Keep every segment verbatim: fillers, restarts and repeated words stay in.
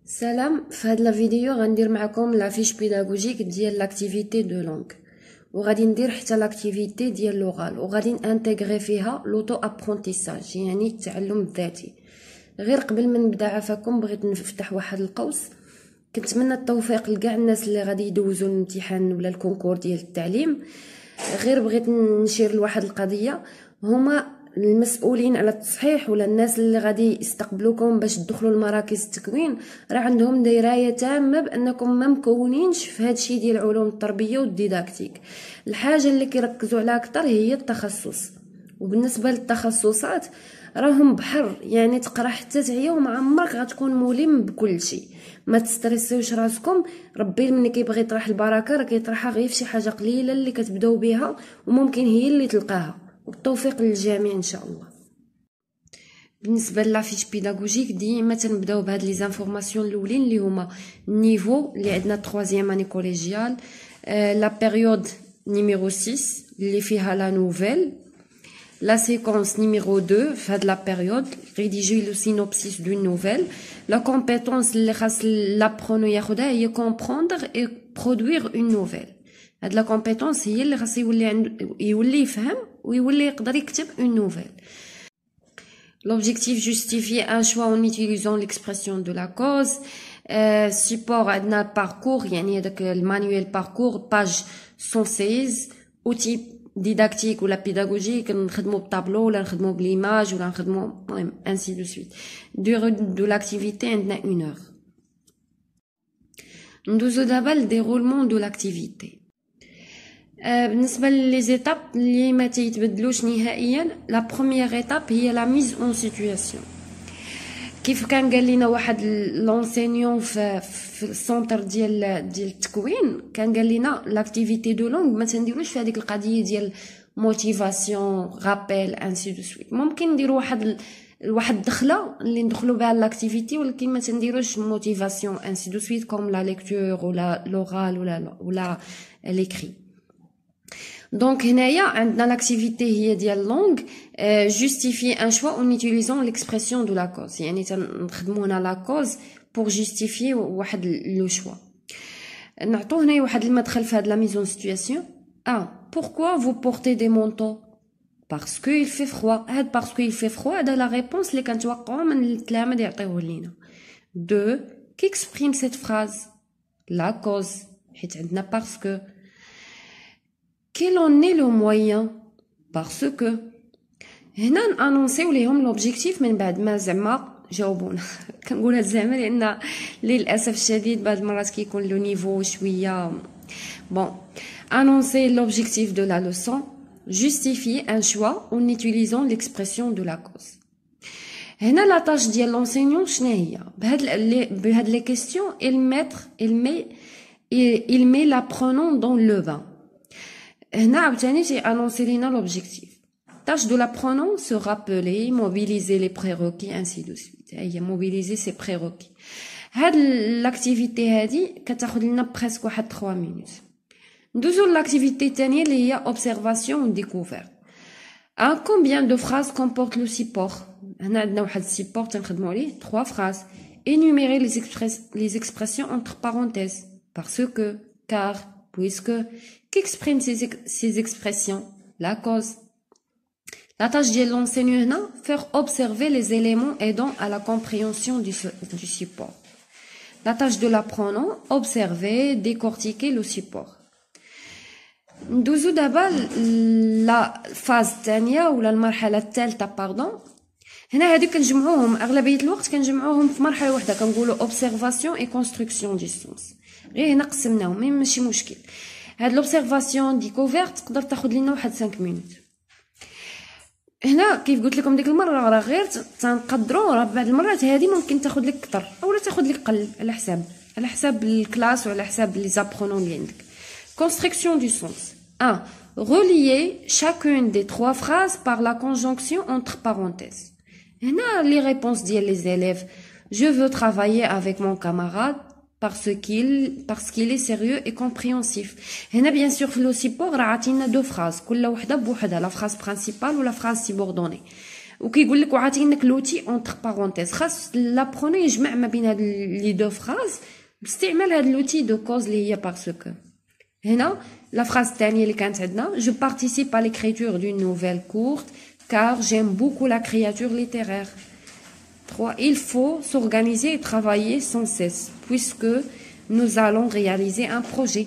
Salam, في هاد لا فيديو غندير معكم لا فيش بيداغوجيك ديال لاكتيفيتي دو لونغ وغادي ندير حتى لاكتيفيتي ديال لوغال وغادي نانتيغري فيها لوتو ابرونتيساج يعني التعلم الذاتي. غير قبل ما نبدا عفاكم بغيت نفتح واحد القوس. كنتمنى التوفيق لكاع الناس اللي غادي يدوزوا الامتحان ولا الكونكور ديال التعليم. غير بغيت نشير لواحد القضيه، هما المسؤولين على التصحيح ولا الناس اللي غادي يستقبلوكم باش تدخلوا لمراكز التكوين راه عندهم درايه تامه بانكم ما مكونينش في هذا الشيء ديال علوم التربيه والديداكتيك. الحاجه اللي كيركزوا عليها اكثر هي التخصص، وبالنسبه للتخصصات راهم بحر، يعني تقرا حتى تعيا وما عمرك غتكون ملم بكل شيء. ما تستريسيوش راسكم، ربي ملي كيبغي يطرح البركه راه كيطرحها غير في شي حاجه قليله اللي كتبداو بها وممكن هي اللي تلقاها. والتوفيق للجميع ان شاء الله. بالنسبه لافيش بيداغوجيك ديما تنبداو بهاد لي زانفورماسيون الاولين اللي هما النيفو اللي عندنا تروازيام اني كوليجيال، لا بيريود نيميرو ستة اللي فيها لا نوفيل، لا سيكونس نيميرو اثنين في هاد لا بيريود ريديجي لو سينوبسيس دون نوفيل، لا كومبيتونس اللي خاص لابرونو ياخدها هي كومبروندر اي برودوير اون نوفيل. هاد لا كومبيتونس هي اللي خاص يولي عنده يولي يفهم ويولي يقدر يكتب اون نوفيل. L'objectif justifie un choix en utilisant l'expression de la cause. Euh, support عندنا parcours يعني هذاك المانيوال parcours page مية وستة. outil didactique ولا pédagogique نخدمو بطابلو ولا نخدمو بليماج ولا نخدمو المهم ainsi de suite. durée de l'activité عندنا une heure. ندوزو دابا للديرولمون دو لاكتيفيتي. بالنسبه لي زيتاب اللي ما تيتبدلوش نهائيا، لا بروميير ايتاب هي لا ميز اون سيتوياسيون. كيف كان قال لنا واحد لونسينيون في في السونتر ديال ديال التكوين، كان قال لنا لاكتيفيتي دو لونغ ما تنديروش في هذيك القضيه ديال موتيفاسيون رابيل انسي دو سويت. ممكن نديروا واحد واحد الدخله اللي ندخلوا بها لاكتيفيتي، ولكن ما تنديروش موتيفاسيون انسي دو سويت كوم لا ليكتور ولا لوغال ولا ولا ليكري. Donc هنايا عندنا l'activité هي ديال longue euh, justifie un choix en utilisant l'expression de la cause، يعني تنخدمو هنا la cause pour justifier واحد لو choix. نعطو هنا واحد المدخل في هاد la mise en situation. ah pourquoi vous portez des manteaux؟ parce que il fait froid. هاد parce que il fait froid هذا la réponse اللي كنتوقعوا من التلاميذ يعطيوه لينا. deux qui exprime cette phrase؟ la cause حيت عندنا parce que. Quel en est le moyen؟ parce que هنا نانونسيو ليهم لوبجيكتيف من بعد ما زعما جاوبونا. كنقولها زعما لان للاسف الشديد بعض المرات كيكون لو نيفو شويه بون. annoncer l'objectif de la leçon، justifier un choix en utilisant l'expression de la cause. هنا لا تاش ديال لونسينيون شنو هي؟ بهاد بهاد لي كيسيون il mettre il met il met l'apprenant dans le bain. هنا عاوتاني تي انونسي لينا لوبجيكتيف. tâche de l'apprenant se rappeler mobiliser les prérequis ainsi de suite. هي mobiliser ses prérequis. هاد لاكتيفيتي هادي كتاخذ لنا بريسك واحد ثلاثة مينوت. ندوزو لاكتيفيتي الثانيه اللي هي observation و découverte. un combien de phrases comporte le support؟ هنا عندنا واحد السيبور تنخدموا عليه trois phrases. énumérer les express les expressions entre parenthèses parce que car puisque. qui exprime ces, ex ces expressions? La cause. La tâche de l'enseignant هنا faire observer les éléments aidant à la compréhension du, du support. La tâche de l'apprenant observer décortiquer le support. ندوزو دابا لا فاز الثانيه ولا المرحله الثالثه باردون. هنا هادو كنجمعوهم اغلبيه الوقت كنجمعوهم في مرحله واحده كنقولوا observation et construction du sens. غير هنا قسمناهم ماشي مشكل. هاد لوبسيرفاسيون ديكوفيرت تقدر تاخذ لنا واحد خمسة مينوت. هنا كيف قلت لكم ديك المره راه غير تنقدروا، راه بعض المرات هذه ممكن تاخذ لك اكثر اولا تاخذ لك قل على حساب على حساب الكلاس وعلى حساب لي زابرونون اللي عندك. construction du sens. un relier chacune des trois phrases par la conjonction entre parenthèses. هنا les réponses ديال les élèves je veux travailler avec mon camarade parce qu'il parce qu'il est sérieux et compréhensif. هنا bien sûr في لو سيبور راه عطينا دو فراز كل وحده بوحدها، لا فراز برينسيبال ولا فراز سيبوردوني. وكيقول لك وعاطينك لوتي اونتر بارونتيز، خاص لابرونو يجمع ما بين هاد لي دو فراز باستعمال هاد لوتي دو كوز اللي هي باسكو. هنا لا فراز الثانيه اللي كانت عندنا جو بارتيسيب à l'écriture d'une nouvelle courte car j'aime beaucoup la créature littéraire. trois Il faut s'organiser et travailler sans cesse puisque nous allons réaliser un projet.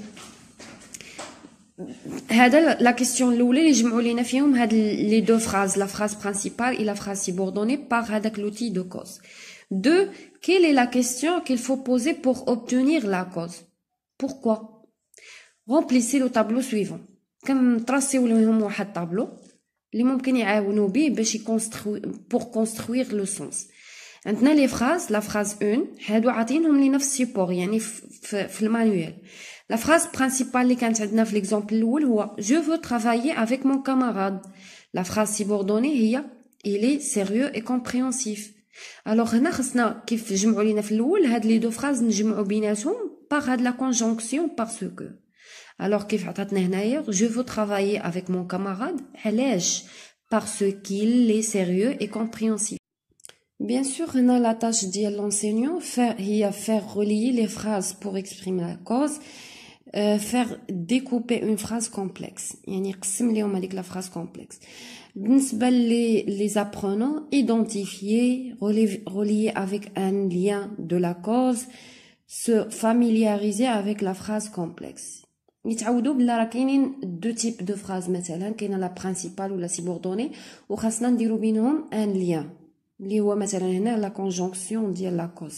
هذا لا كيسيون الاولى اللي جمعوا لينا فيهم هاد لي دو فراز، لا فراز برينسيبال et la phrase subordonnée par هذاك l'outil de cause. deux Quelle est la question qu'il faut poser pour obtenir la cause? Pourquoi? Remplissez le tableau suivant. كنطراسيو لهم واحد طابلو اللي ممكن يعاونوا به باش يكونستروي pour construire le sens. عندنا لي فراز، لا فراز واحد هادو عاطينهم لينا في السيبور يعني في, في المانيوال. لا فراز برينسيبال اللي كانت عندنا في ليكزامبل الاول هو je veux travailler avec mon camarade. لا فراز سيبوردوني هي il est sérieux et compréhensif. الوغ هنا خصنا كيف جمعوا لينا في الاول هاد لي دو فراز نجمعوا بيناتهم باغ هاد لا كونجونكسيون باسكو. الوغ كيف عطاتنا هنايا je veux travailler avec mon camarade علاش parce qu'il est sérieux et compréhensif. Bien sûr, هنا la tâche ديال l'enseignant هي faire relier les phrases pour exprimer la cause, euh, faire découper une phrase complexe. يعني يقسم لهم هذيك la phrase complexe. بالنسبة les les apprenants, identifier, relier avec un lien de la cause, se familiariser avec la phrase complexe. يتعودوا بلا راه كاينين دو تيب دو فراز، مثلا كاينه لا برينسيبال ولا سيبوردوني وخاصنا نديرو بينهم ان ليان اللي هو مثلا هنا لا كونجونكسيون ديال لا كوز.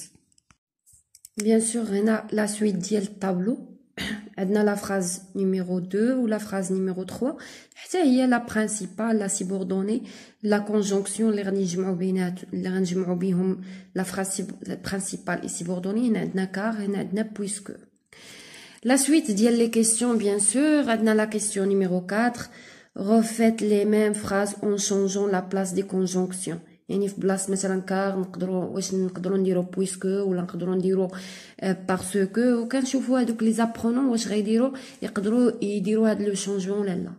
بيان سور هنا لا سويت ديال الطابلو عندنا لا فراز نيميرو deux ولا فراز نيميرو trois حتى هي لا برينسيبال لا سيبوردوني لا كونجونكسيون اللي غنجمعوا بينات اللي غنجمعوا بهم لا فراز برينسيبال اي سيبوردوني. هنا عندنا كار، هنا عندنا بويسكو. La suite ديال les questions bien sûr عندنا la question numéro quatre refaites les mêmes phrases en changeant la place des conjonctions. يعني في بلاصه مثلا كار نقدروا واش نقدروا نديروا بويسكو ولا نقدروا نديروا باسكو، وكنشوفوا هذوك لي زابرونون واش غيديروا يقدروا يديروا هذا لو شونجمون ولا لا.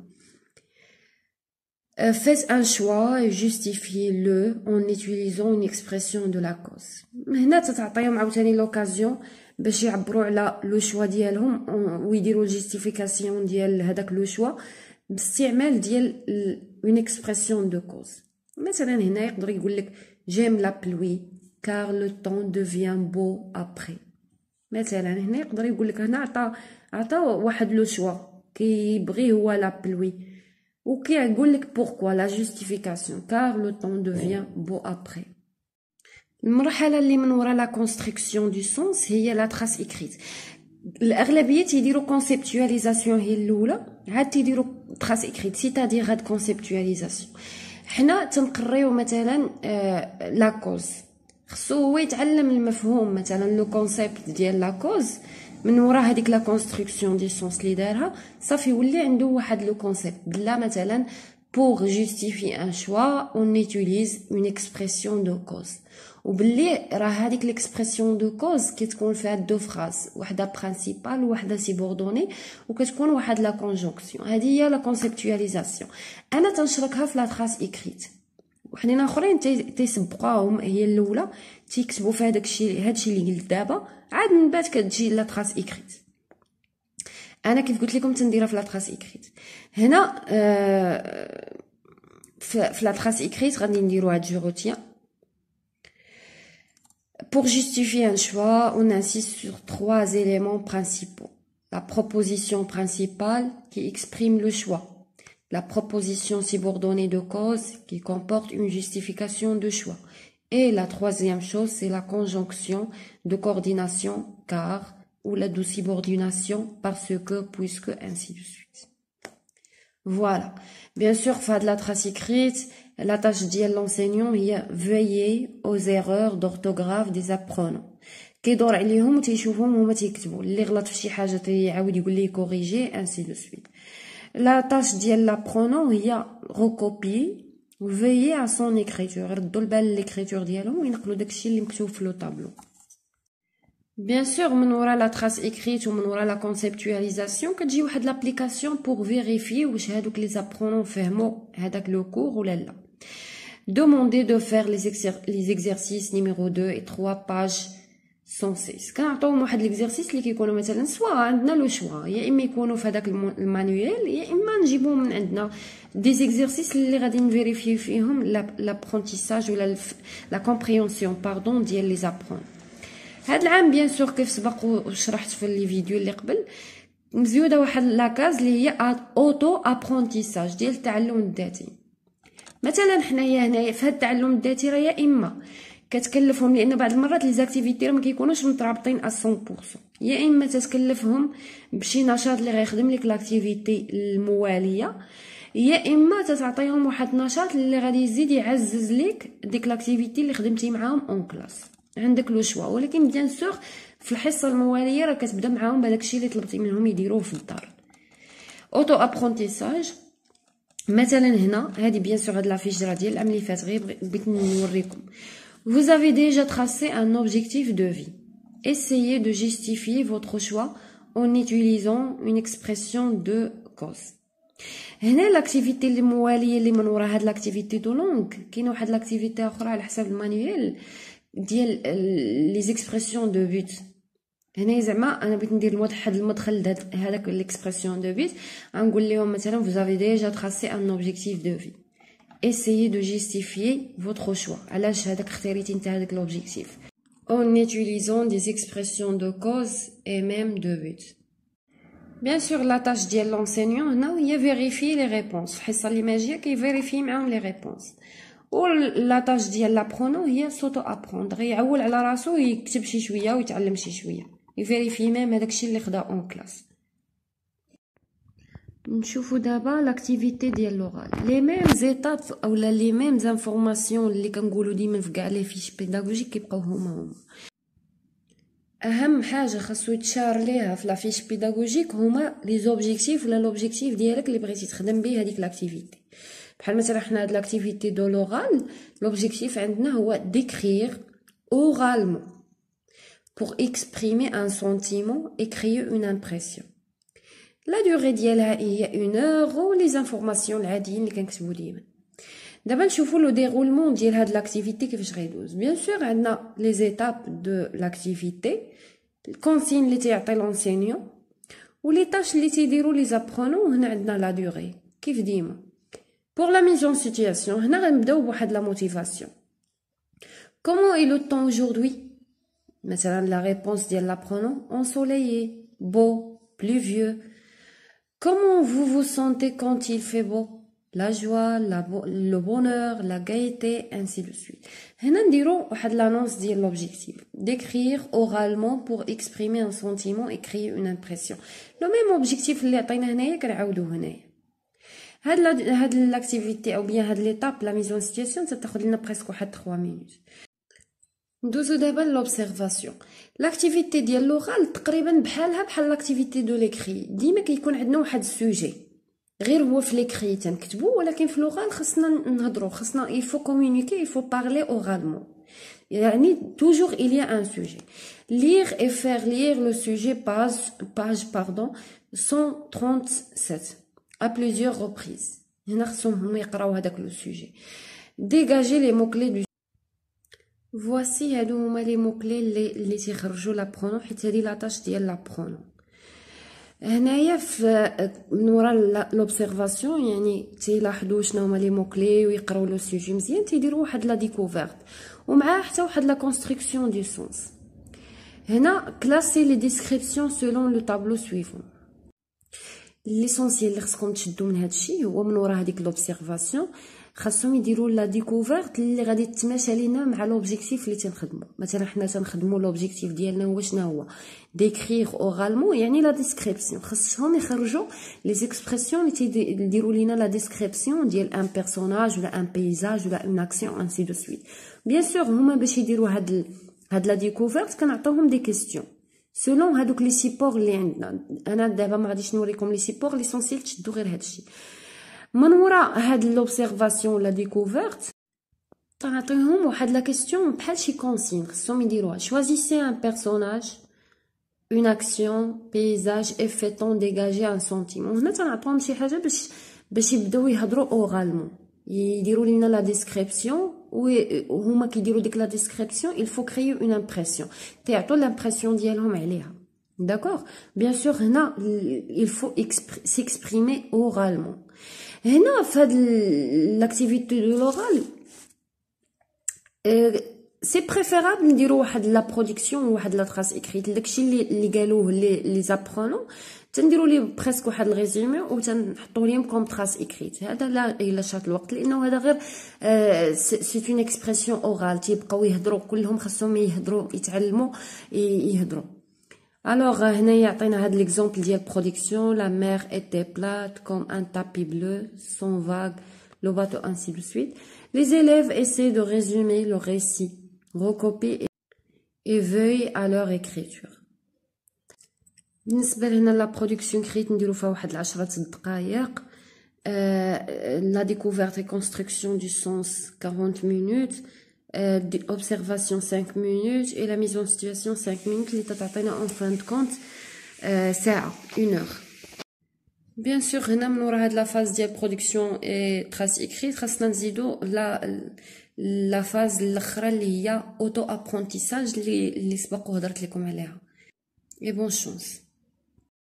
Faites un choix et justifiez-le en utilisant une expression de la cause. هنا تتعطيهم عاوتاني لوكازيون باش يعبروا على لو شوا ديالهم ويديروا الجيستيفيكاسيون ديال هذاك لو شوا باستعمال ديال اون اكسبرسيون دو كوز. مثلا هنا يقدر يقول لك j'aime la pluie car le temps devient beau après. مثلا هنا يقدر يقول لك هنا عطا عطا واحد لو شوا كيبغي هو لا بلوي وكيقول لك pourquoi la justification car le temps devient beau après. المرحله اللي من وراء لا كونستركسيون دو سونس هي لا تراس اكريت. الاغلبيه تيديروا كونسيبتواليزاسيون هي الاولى عاد تيديروا تراس اكريت سيتادير هاد كونسيبتواليزاسيون. حنا تنقريو مثلا آه لا كوز خصو هو يتعلم المفهوم مثلا لو كونسيبت ديال لا كوز من وراء هذيك لا كونستركسيون دي سونس اللي دارها صافي يولي عنده واحد لو كونسيبت بلا مثلا pour justifier un choix on utilise une expression de cause. وباللي راه هذيك ليكسبرسيون دو كوز كتكون فيها دو فراز واحده برينسيبال وواحده سيبوردوني وكتكون واحد لا كونجونكسيون. هذه هي لا كونسيبتواليزاسيون. انا تنشركها في لا تراس اكريت وحنين اخرين تيسبقوهم هي الاولى تيكتبوا في هذاك الشيء هادشي اللي قلت دابا عاد من بعد كتجي لا تراس اكريت. انا كيف قلت لكم تنديرها في لا تراس اكريت. هنا آه في لا تراس اكريت غادي نديرو هاد جو روتيان. Pour justifier un choix, on insiste sur trois éléments principaux. La proposition principale qui exprime le choix. La proposition subordonnée de cause qui comporte une justification de choix. Et la troisième chose, c'est la conjonction de coordination car ou la de subordination parce que, puisque, ainsi de suite. Voilà. Bien sûr, faire de la trace écrite, la tâche de l'enseignant est veiller aux erreurs d'orthographe des apprenants. كيدور عليهم وتيشوفهم هما تيكتبوا اللي غلط في شي حاجه تيعاود يقول ليه كوريجي انسي دو سويت. لا تاش ديال لابرونون هي ريكوبي وفيي à son écriture يردوا البال ليكريتور ديالهم وينقلوا داكشي اللي مكتوب في لو طابلو. Bien sûr, من وراء la trace écrite ومن وراء la conceptualisation كتجي واحد l'application pour vérifier واش هادوك لي زابرونون فهموا هذاك لو كور ولا لا. Demandez de faire les, exer les exercices numéro deux et trois, page cent seize. كنعطيوهم واحد l'exercice اللي كيكونوا مثلا سواء عندنا لو شوا يا اما يكونوا في هذاك المانيوال يا اما نجيبوهم من عندنا دي exercices اللي غادي نفيريفيو فيهم لابرونتيساج ولا لا كومبريهنسيون باردون ديال لي زابرون. هاد العام بيان سور كيف سبق وشرحت في لي فيديو اللي قبل مزيوده واحد لاكاز اللي هي اوتو ابرونتيساج ديال التعلم الذاتي. مثلا حنايا هنايا في هاد التعلم الذاتي راه يا اما كتكلفهم لان بعض المرات لي زاكتيفيتي ما كيكونوش مترابطين مية بالمية، يا اما تتكلفهم بشي نشاط اللي غيخدم لك لاكتيفيتي المواليه، يا اما تتعطيهم واحد النشاط اللي غادي يزيد يعزز لك ديك لاكتيفيتي اللي خدمتي معاهم اون كلاس. عندك لو شوا، ولكن بيان سور في الحصه المواليه راه كتبدا معاهم بهداك الشيء اللي طلبتي منهم يديروه في الدار. اوتو ابرونتيساج مثلا هنا هذه بيان سور هاد لافيش راه ديال العام اللي فات غير بغيت نوريكم. Vous avez déjà tracé un objectif de vie. Essayez de justifier votre choix en utilisant une expression de cause. هنا لاكتيفيتي اللي مواليه اللي من ورا هاد لاكتيفيتي دو لونغ كاينه واحد لاكتيفيتي اخرى على حساب المانيوال ديال لي زيكسبرسيون دو بوت. هنا زعما انا بغيت ندير واحد المدخل لهذاك ليكسبرسيون دو بوت غنقول لهم مثلا vous avez déjà tracé un objectif de vie. Essayez de justifier votre choix. علاش هذاك اختاريتي نتا هذاك l'objectif en utilisant des expressions de cause et même de but. Bien sûr la tâche ديال l'enseignant هنا هي vérifier les réponses. الحصه اللي ماجيه كيفيريفي معاهم les réponses. و la tâche ديال l'apprenant هي s'auto apprendre. يعول على راسو يكتب شي شويه ويتعلم شي شويه. يفيريفي ميم هذاك الشيء اللي خدا اون كلاس. نشوفوا دابا لاكتيفيتي ديال لوغال لي ميم زيتاب اولا لي ميم زانفورماسيون اللي كنقولوا ديما في كاع لي فيش بيداغوجيك كيبقاو هما هما. اهم حاجه خاصو يتشار ليها في لا فيش بيداغوجيك هما لي زوبجيكتيف ولا لوبجيكتيف ديالك اللي بغيتي تخدم به هذيك لاكتيفيتي. بحال مثلا حنا هاد لاكتيفيتي دو لوغال لوبجيكتيف عندنا هو ديكرير اورالمون pour exprimer un sentiment et créer une impression. La durée ديالها هي une heure و لي زانفورماسيون العاديين اللي كنكتبوا ديما. دابا نشوفوا لو ديرولمون ديال هاد لاكتيفيتي كيفاش غيدوز. بيان سور عندنا لي زيتاب دو لاكتيفيتي، الكونسين اللي تيعطي لونسينيون و لي طاش اللي تيديروا لي زابرونون. هنا عندنا لا دوغي كيف ديما. pour la mise en situation هنا غنبداو بواحد لا موتيفاسيون. comment est le temps aujourd'hui؟ مثلا la réponse ديال l'apprenant ensoleillé, beau, pluvieux. Comment vous vous sentez quand il fait beau? La joie, la le bonheur, la gaieté, ainsi de suite. هنا نديرو واحد l'annonce ديال l'objectif. D'écrire oralement pour exprimer un sentiment et créer une impression. Le même objectif اللي عطينا هنايا كنعاودوه هنايا. هاد لا هاد لاكتيفيتي او بيان هاد ليطاب لا ميزون سيتياسيون تاخذ لنا بريسك واحد ثلاثة مينوت. ندوزو دابا لوبسيرفاسيون. لاكتيفيتي ديال لوغال تقريبا بحالها بحال لاكتيفيتي دو ليكري. ديما كيكون عندنا واحد السوجي غير هو في ليكري تنكتبو، ولكن في لوغال خصنا نهضرو، خصنا il faut communiquer, il faut parler oralement. يعني toujours il y a un sujet. Lire et faire lire le sujet page page pardon cent trente-sept à plusieurs reprises. هنا خصهم هما يقراو هذاك لو سوجي. Dégager les mots clés du Voici هادو هما لي موكلي اللي اللي تيخرجوا لابرونون، حيت هادي لاطاش ديال لابرونون. هنايا في من ورا لوبسيرفاسيون يعني تيلاحظوا شنو هما لي موكلي ويقراو لو سوجي مزيان، تيديروا واحد لا ديكوفيرت ومعاه حتى واحد لا كونستركسيون دو سونس. هنا كلاسي لي ديسكريبسيون سولون لو طابلو سويفون. ليسونسيال اللي خصكم تشدوا من هادشي هو من ورا هذيك لوبسيرفاسيون خاصهم يديروا لا ديكوفيرت اللي غادي تتماشى لينا مع لوبجيكتيف اللي تنخدموا. مثلا حنا تنخدموا لوبجيكتيف ديالنا هو شنو هو ديكريغ اورالمون يعني لا ديسكريبسيون، خاصهم يخرجوا لي زيكسبرسيون اللي تيديروا لينا لا ديسكريبسيون ديال ان بيرسوناج ولا ان بيزاج ولا اون اكسيون انسي دو سويت. بيان سور هما باش يديروا هاد ال... هاد لا ديكوفيرت كنعطيوهم دي كيستيون سولون هادوك لي سيبور اللي عندنا. انا دابا ما غاديش نوريكم لي سيبور، ليسونسيال تشدوا غير هادشي. من وراء هاد لوبسيرفاسيون لا ديكوفيرت تعطيهم واحد لا كيستيون بحال شي كونسين خصهم يديروها. شوازيسي ان بيرسوناج اون اكسيون بيزاج اي فيتون ديغاجي ان سونتيمون. هنا تنعطيهم شي حاجه باش باش يبداو يهضروا اورالمون. يديروا لنا لا ديسكريبسيون وهما كيديروا ديك لا ديسكريبسيون il faut créer une impression تعطوا l'impression ديالهم عليها. D'accord? Bien sûr, هنا il faut s'exprimer oralement. هنا في هاد l'activité de l'oral سي بريفيرابل نديرو واحد لا برودكسيون وواحد لا تراس اكريت داكشي اللي اللي قالوه لي لي زابرونون تنديروا ليه بريسك واحد الريزومي وتنحطوا ليهم كوم تراس اكريت. هذا لا الا شات الوقت لانه هذا غير سي اون اكسبرسيون اورال تيبقاو يهضروا كلهم خاصهم يهضروا يتعلموا يهضروا. الوغ هنا يعطينا هاد ليكزامبل ديال برودكسيون لا مير ايتي بلات كوم ان تابي بلو سون فاغ لو باتو ainsi de suite. Les élèves essaient de résumer le récit, recopier et veillent à leur écriture. بالنسبة لهنا لا برودكسيون كريت نديرو فيها واحد عشرة دقائق. لا ديكوفيرت et construction du sens quarante minutes. observation cinq minutes et la mise en situation cinq minutes اللي تتعطينا en fin de compte ساعة une heure. Bien sûr هنا من ورا هاد لا فاز ديال برودكسيون اي تراس اكريت خاصنا نزيدو لا لا فاز الاخرى اللي هي اوتو ابرونتيساج اللي اللي سبق وهضرت لكم عليها. اي بون شونس.